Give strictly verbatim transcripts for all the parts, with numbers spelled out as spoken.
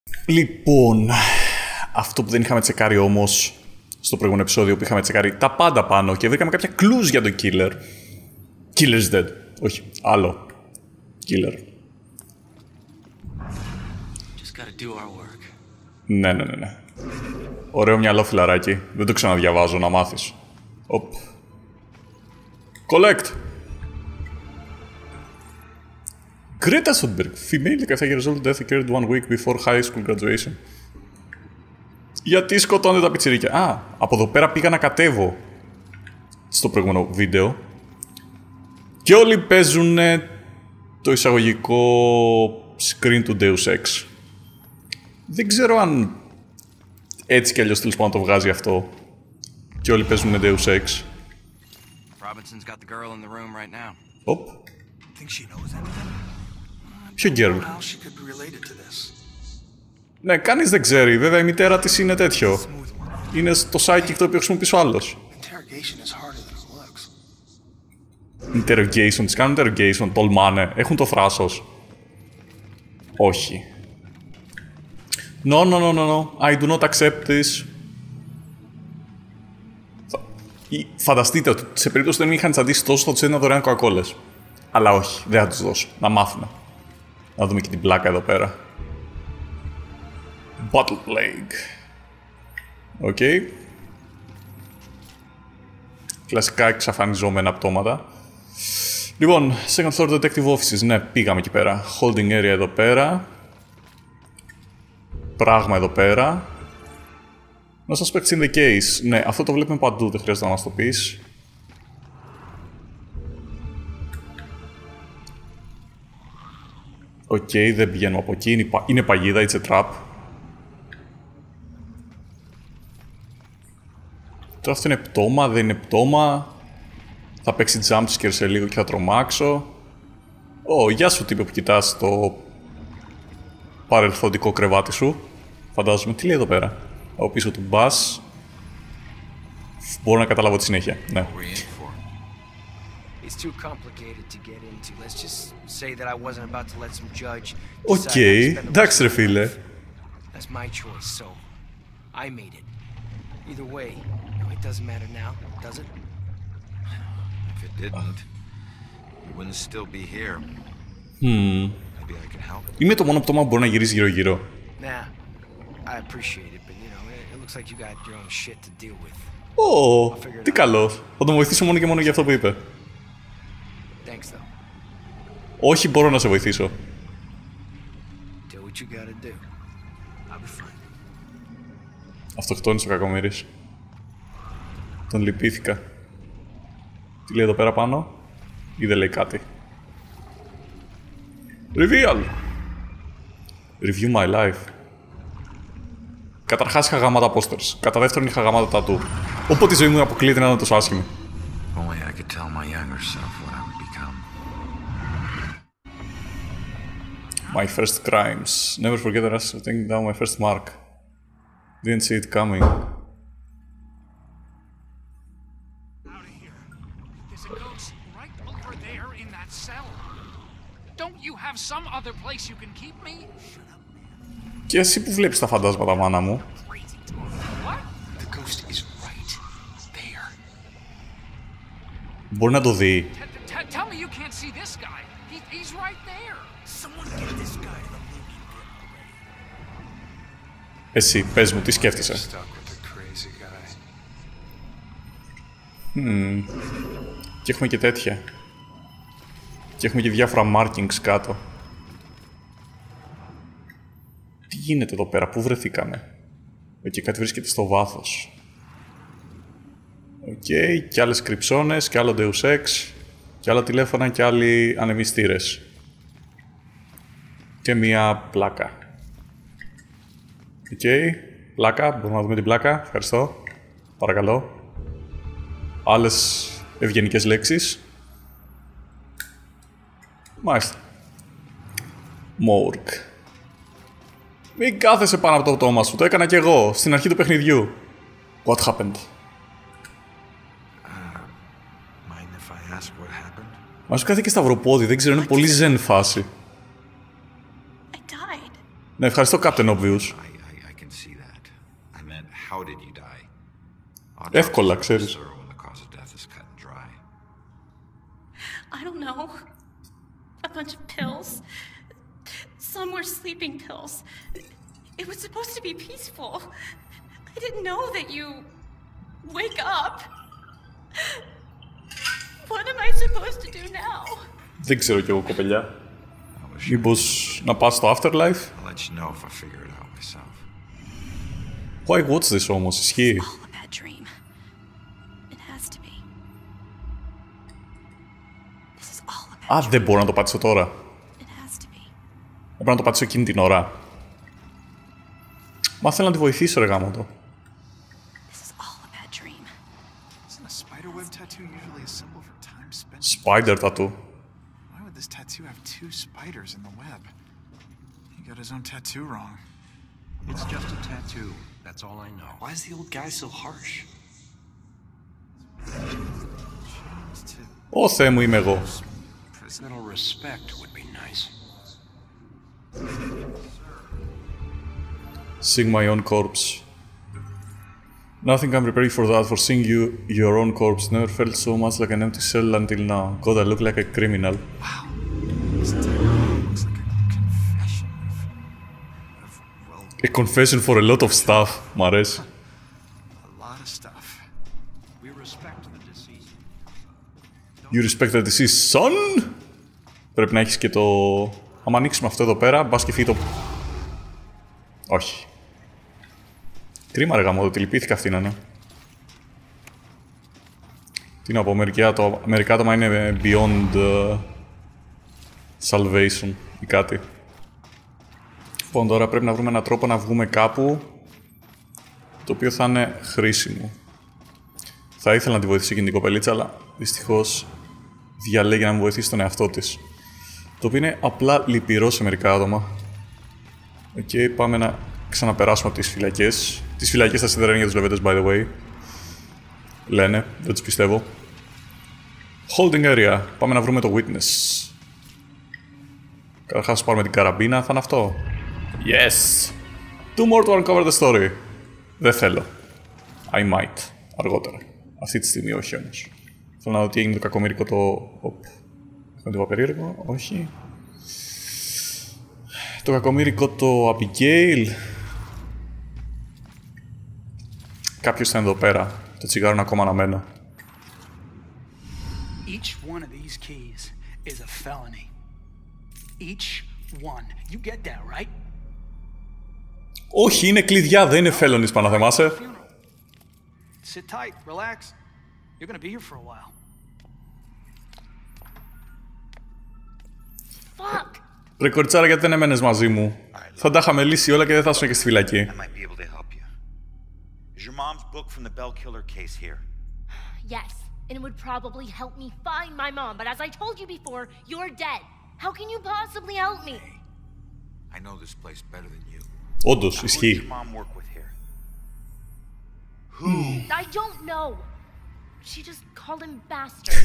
Λοιπόν, αυτό που δεν είχαμε τσεκάρει όμως στο προηγούμενο επεισόδιο που είχαμε τσεκάρει τα πάντα πάνω και βρήκαμε κάποια clues για τον killer. Killer's dead. Όχι, άλλο. Killer. Just gotta do our work. Ναι, ναι, ναι, ναι. Ωραίο μυαλό, φιλαράκι. Δεν το ξαναδιαβάζω, να μάθεις. Οπ. Collect. Greta Thunberg, female, δεκαεπτά years old, death occurred one week before high school graduation. Γιατί σκοτώνται τα πιτσιρίκια. Α, από εδώ πέρα πήγα να κατέβω στο προηγούμενο βίντεο και όλοι παίζουν το εισαγωγικό screen του Deus Ex. Δεν ξέρω αν έτσι κι αλλιώς τέλος πάντων το βγάζει αυτό και όλοι παίζουν Deus Ex. Robinson's got the girl in the room right now. Οπ. Think she knows anything? Ποιο girl? How she could be related to this? Ναι, κανείς δεν ξέρει. Βέβαια η μητέρα της είναι τέτοιο. Είναι στο psychic το οποίο χρησιμοποιήσει ο άλλος. Interrogation is harder than it looks. Interrogation, τις κάνουν interrogation, τολμάνε, έχουν το θράσος. Όχι. No, no, no, no, no. I do not accept this. Φανταστείτε ότι σε περίπτωση που δεν είχαν τσαντήσει τόσο θα τους έδινα δωρεάν κοκακόλες. Αλλά όχι, δεν θα τους δώσω. Να μάθουμε. Να δούμε και την πλάκα εδώ πέρα. Bottle Plague. Οκ. Okay. Κλασικά εξαφανιζόμενα πτώματα. Λοιπόν, second floor detective offices. Ναι, πήγαμε εκεί πέρα. Holding area εδώ πέρα. Πράγμα εδώ πέρα. No suspects in the case. Ναι, αυτό το βλέπουμε παντού, δεν χρειάζεται να μας το πεις. Οκ, okay, δεν πηγαίνουμε από εκεί. Είναι, πα... είναι παγίδα, it's a trap. Τώρα αυτό είναι πτώμα, δεν είναι πτώμα. Θα παίξει jump scare σε λίγο και θα τρομάξω. Ω, oh, γεια σου τύπε που κοιτάς το παρελθοντικό κρεβάτι σου. Φαντάζομαι, τι λέει εδώ πέρα. Από πίσω του bus. Μπορώ να καταλάβω τη συνέχεια, ναι. Οκ, εντάξει ρε φίλε. Hmm. Είμαι το μόνο πτώμα που μπορεί να γυρίσει γύρω-γύρω. Ω, τι καλός. Θα τον βοηθήσω μόνο και μόνο για αυτό που είπε. Όχι, μπορώ να σε βοηθήσω. Αυτοκτόνησε ο κακομοίρης. Τον λυπήθηκα. Τι λέει εδώ πέρα πάνω? Ή δεν λέει κάτι? Reveal! Review my life. Καταρχάς είχα γαμάτα posters. Κατά δεύτερον είχα γαμάτα tattoo. Οπότε η ζωή μου αποκλείεται να είναι τόσο άσχημη. My first crimes. Never forget the rush of taking down my first mark. Didn't see it coming. Out of here. There's a ghost right over there in that cell. Don't you have some other place you can keep me? Και εσύ που βλέπεις τα φαντάσματα, μάνα μου. The ghost is right there. Μπορεί να το δει. Tell me you can't see this guy. He's right there. Someone get this guy to the loony bin already. Εσύ, πες μου, τι σκέφτεσαι? Hmm. Και έχουμε και τέτοια. Και έχουμε και διάφορα markings κάτω. Τι γίνεται εδώ πέρα, πού βρεθήκαμε? Οκ, okay, κάτι βρίσκεται στο βάθος. Οκ, okay, και άλλες κρυψώνες, και άλλο Deus Ex, και άλλα τηλέφωνα και άλλοι ανεμιστήρες. Και μία πλάκα. Οκ, okay, πλάκα, μπορούμε να δούμε την πλάκα, ευχαριστώ. Παρακαλώ. Άλλες ευγενικές λέξεις. Μάλιστα. Morgue. Μην κάθεσαι πάνω από το πτώμα σου, το έκανα κι εγώ, στην αρχή του παιχνιδιού. What happened? Μα σου κάθε και σταυροπόδι, δεν ξέρω, είναι πολύ ζεν φάση. Ναι, ευχαριστώ, Captain Obvious. I, I, I can see that. I meant, how did you die? Εύκολα, ξέρεις. When the cause of death is cut and dry. I don't know. A bunch of pills. Some were sleeping pills. It was supposed to be peaceful. I didn't know that you wake up. What am I supposed to do now? Δεν ξέρω κι εγώ, κοπελιά. Μήπως να πας στο Afterlife? I'll let you know if I figure it out myself. Why watch this όμως, ισχύει. All a bad dream. It has to be. This is all a bad Α, δεν μπορώ να το πατήσω τώρα. It has to be. Πρέπει να το πατήσω εκείνη την ώρα. Μα θέλω να τη βοηθήσω, ρε γάμο το. This is all a bad dream. Isn't a spiderweb tattoo usually a symbol for time spent? Spider tattoo. Why would this tattoo have two spiders in the web? He got his own tattoo wrong. It's just a tattoo. That's all I know. Why is the old guy so harsh? Changed to Ω Θεέ μου, είμαι εγώ. Little respect would be nice. Seeing my own corpse. Nothing can prepare you for that, for seeing you, your own corpse. Never felt so much like an empty cell until now. God, I look like a criminal. this tattoo looks like a confession of, of well, A confession for a lot of stuff. Μ' αρέσει. a lot of stuff. We respect the deceased. You respect the deceased son? Πρέπει να έχεις και το... Άμα ανοίξουμε αυτό εδώ πέρα, μπας και φύγει το... Όχι. Κρίμα ρε γαμώ, ότι λυπήθηκα αυτή να είναι. Τι να πω, μερικά, το... μερικά άτομα είναι beyond uh, salvation ή κάτι. Λοιπόν, τώρα πρέπει να βρούμε έναν τρόπο να βγούμε κάπου το οποίο θα είναι χρήσιμο. Θα ήθελα να τη βοηθήσω εκείνη την κοπελίτσα, αλλά δυστυχώς διαλέγει να μου βοηθήσει τον εαυτό της. Το οποίο είναι απλά λυπηρό σε μερικά άτομα. Οκ, okay, πάμε να ξαναπεράσουμε από τις φυλακές. Τις φυλακές στα σίδερα είναι για τους Λεβέντες, by the way. Λένε, δεν τους πιστεύω. Holding area. Πάμε να βρούμε το witness. Καταρχάς πάρουμε την καραμπίνα, θα είναι αυτό. Yes! Two more to uncover the story. Δεν θέλω. I might. Αργότερα. Αυτή τη στιγμή όχι όμως. Θέλω να δω τι έγινε το κακομοίρικο το... Οπ. Έχουμε το περίεργο, όχι. Το κακομοίρικο το Abigail. Κάποιος ήταν εδώ πέρα. Το τσιγάρο είναι ακόμα αναμένο. Each one of these keys is a felony. Each one. You get that, right? Όχι, είναι κλειδιά, δεν είναι felonies, Παναθεμάσαι. Sit tight, relax. You're gonna be here for a while. Fuck! Ρε κοριτσάρα, γιατί δεν έμενες μαζί μου. Θα τα είχαμε λύσει όλα και δεν θα ήσουν και στη φυλακή. I might be able to help you. Is your mom's book from the Bell Killer case here? Yes, and it would probably help me find my mom, but as I told you before, you're dead. How can you possibly help me? I know this place better than you. Όντως, Who does ισχύει. your mom work with here? I don't know. She just called him bastard.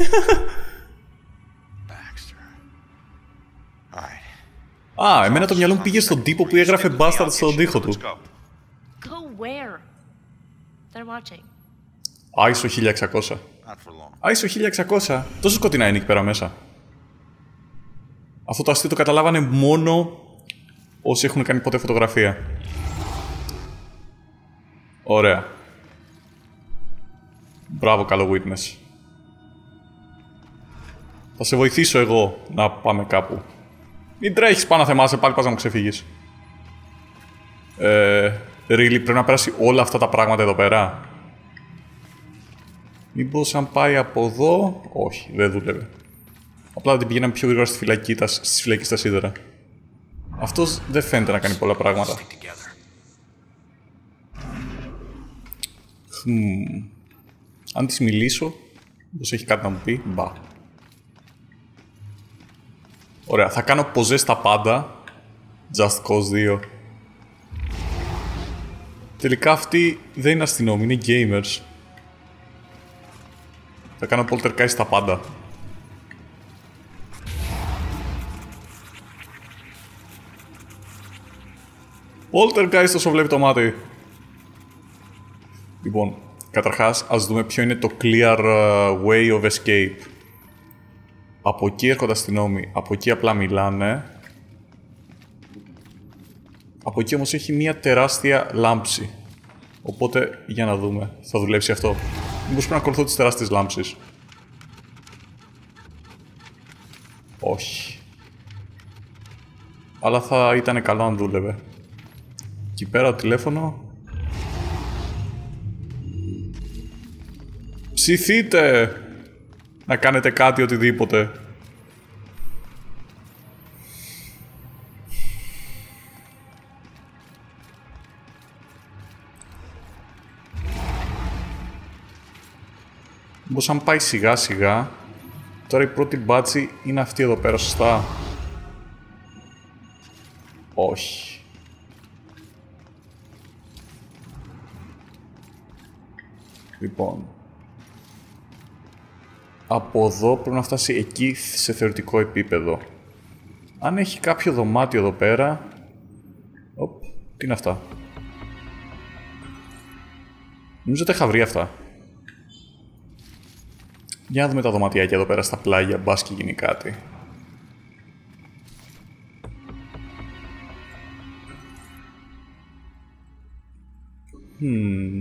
Baxter. Alright. Α, εμένα το μυαλό μου πήγε στον τύπο που έγραφε Bastard στον τοίχο του. Let's go. Go where? They're watching. άισο χίλια εξακόσια. Not for long. άισο χίλια εξακόσια. Τόσο σκοτεινά είναι εκεί πέρα μέσα. Αυτό το αστείο το καταλάβανε μόνο όσοι έχουν κάνει ποτέ φωτογραφία. Ωραία. Μπράβο, καλό witness. Θα σε βοηθήσω εγώ να πάμε κάπου. Μην τρέχεις πάνω, θεμάσαι, πάλι πας να μου ξεφύγεις. Ε, really, πρέπει να περάσει όλα αυτά τα πράγματα εδώ πέρα. Μήπως αν πάει από εδώ... Όχι, δεν δούλευε. Απλά δεν την πηγαίναμε πιο γρήγορα στη φυλακή, τα, στις φυλακές στα σίδερα. Αυτός δεν φαίνεται να κάνει πολλά πράγματα. Hmm. Αν της μιλήσω, μήπως έχει κάτι να μου πει, μπα. Ωραία, θα κάνω ποζές στα πάντα. Just Cause δύο. Τελικά αυτοί δεν είναι αστυνόμοι, είναι gamers. Θα κάνω poltergeist στα πάντα. Poltergeist όσο βλέπει το μάτι. Λοιπόν, καταρχάς ας δούμε ποιο είναι το clear way of escape. Από εκεί έρχονται αστυνόμοι, από εκεί απλά μιλάνε. Από εκεί όμως έχει μια τεράστια λάμψη. Οπότε, για να δούμε, θα δουλέψει αυτό. Μήπως πρέπει να ακολουθώ τις τεράστιες λάμψεις. Όχι. Αλλά θα ήταν καλό αν δούλευε. Εκεί πέρα το τηλέφωνο. Ψηθείτε! Να κάνετε κάτι, οτιδήποτε. Μήπως αν πάει σιγά σιγά. Τώρα η πρώτη μπάτσι είναι αυτή εδώ πέρα, σωστά? Όχι. Λοιπόν. Από εδώ πρέπει να φτάσει εκεί σε θεωρητικό επίπεδο. Αν έχει κάποιο δωμάτιο εδώ πέρα... Οπ, τι είναι αυτά? Νομίζω ότι είχα βρει αυτά. Για να δούμε τα δωματιάκια εδώ πέρα στα πλάγια, μπας και γίνει κάτι. Hmm.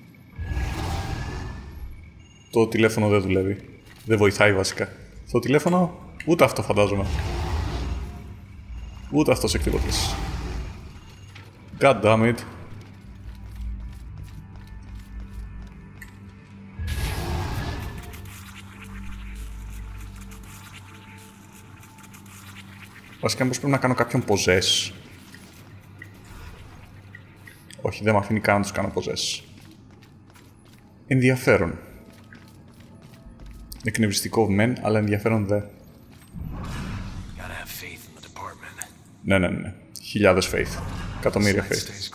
Το τηλέφωνο δεν δουλεύει. Δεν βοηθάει βασικά. Το τηλέφωνο, ούτε αυτό φαντάζομαι. Ούτε αυτός εκτυπωτής. God damn it. Βασικά μήπως πρέπει να κάνω κάποιον ποζές. Όχι, δεν με αφήνει καν να τους κάνω ποζές. Ενδιαφέρον. Εκνευριστικό μεν, αλλά ενδιαφέρον δε. Ναι, ναι, ναι. Χιλιάδες faith. Εκατομμύρια faith.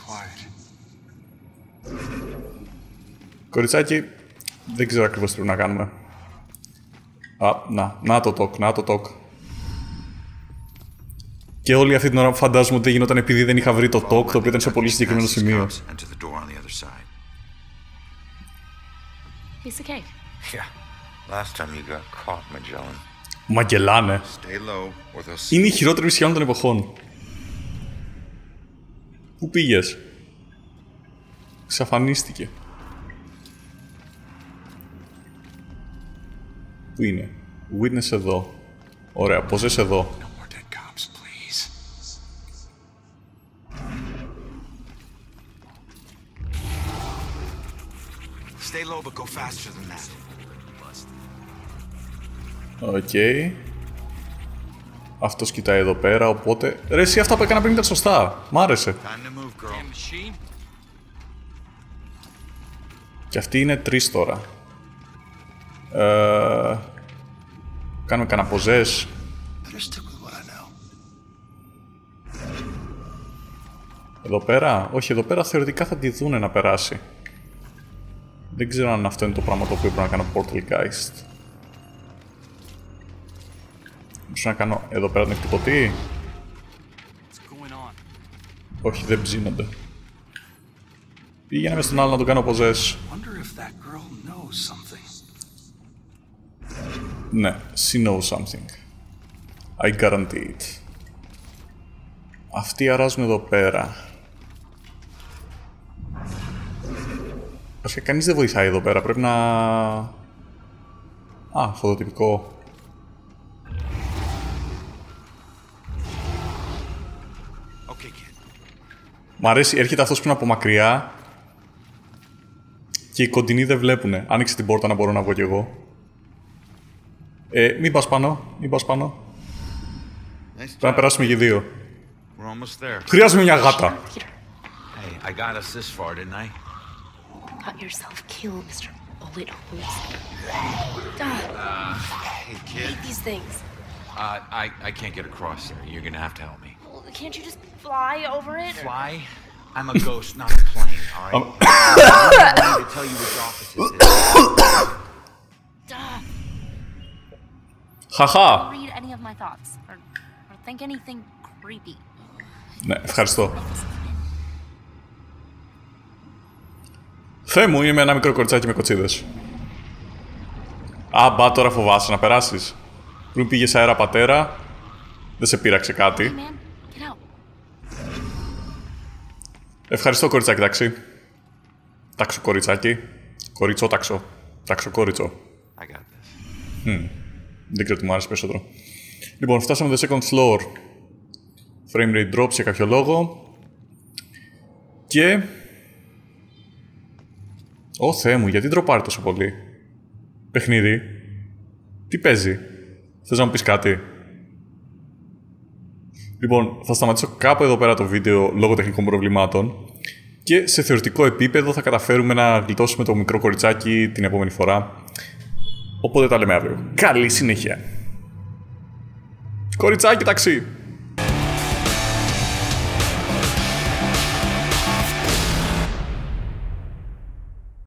Κοριτσάκι, δεν ξέρω ακριβώς τι πρέπει να κάνουμε. Α, να, να το τοκ, να το τοκ. Και όλη αυτή την ώρα που φαντάζομαι ότι δεν γινόταν επειδή δεν είχα βρει το τοκ, το οποίο ήταν σε πολύ συγκεκριμένο σημείο. Μαγκελάνε. Είναι η χειρότερη μισή όλων των εποχών. Πού πήγες? Ξαφανίστηκε. Πού είναι? Witness εδώ. Ωραία, ποζές εδώ. Stay low, but go faster than that. Οκ. Okay. Αυτός κοιτάει εδώ πέρα, οπότε... Ρε, εσύ αυτά που έκανα πριν ήταν σωστά. Μ' άρεσε. Και αυτοί είναι τρεις τώρα. Ε... Κάνουμε κανένα ποζές. Εδώ πέρα. Όχι, εδώ πέρα θεωρητικά θα τη δούνε να περάσει. Δεν ξέρω αν αυτό είναι το πράγμα το οποίο πρέπει να κάνω Poltergeist. Μπορούσα να κάνω εδώ πέρα τον εκτυπωτή. Όχι, δεν ψήνονται. Πήγαινε μες στον άλλο να του κάνω ποζές. Ναι, she knows something. I guarantee it. Αυτοί αράζουν εδώ πέρα. Βασικά κανείς δεν βοηθάει εδώ πέρα, πρέπει να... Α, φωτοτυπικό. Μ' αρέσει, έρχεται αυτός που είναι από μακριά και οι κοντινοί δεν βλέπουνε. Άνοιξε την πόρτα να μπορώ να βγω κι εγώ. Ε, μην πας πάνω, μην πας πάνω. Πρέπει να περάσουμε και δύο. Χρειάζομαι μια γάτα. Hey, I got us this far, didn't I? Got yourself killed, Mister Bullet Holes. Uh, hey, kid. I hate these things. Uh, I, I can't get across there. You're gonna have to help me. Well, can't you just fly over it? or- Fly? I'm a ghost, not a plane, alright? I don't need to tell you which office it is. Duh. Χαχά! Don't read any of my thoughts or, or think anything creepy. Ναι, ευχαριστώ. Θεέ μου, είναι με ένα μικρό κοριτσάκι με κοτσίδες. Α, μπα, τώρα φοβάσαι να περάσεις. Πριν πήγες αέρα πατέρα, δεν σε πείραξε κάτι. Ευχαριστώ, κοριτσάκι, ταξί. Τάξο, κοριτσάκι. Κορίτσο, τάξο. Τάξο, κόριτσο. Mm. Δεν ξέρω τι μου άρεσε περισσότερο. Λοιπόν, φτάσαμε το second floor. Frame rate drops για κάποιο λόγο. Και... Ω Θεέ μου, γιατί ντροπάρει τόσο πολύ? Παιχνίδι. Τι παίζει? Θες να μου πεις κάτι? Λοιπόν, θα σταματήσω κάπου εδώ πέρα το βίντεο λόγω τεχνικών προβλημάτων και σε θεωρητικό επίπεδο θα καταφέρουμε να γλιτώσουμε το μικρό κοριτσάκι την επόμενη φορά. Οπότε τα λέμε αύριο. Καλή συνέχεια. Κοριτσάκι, ταξί!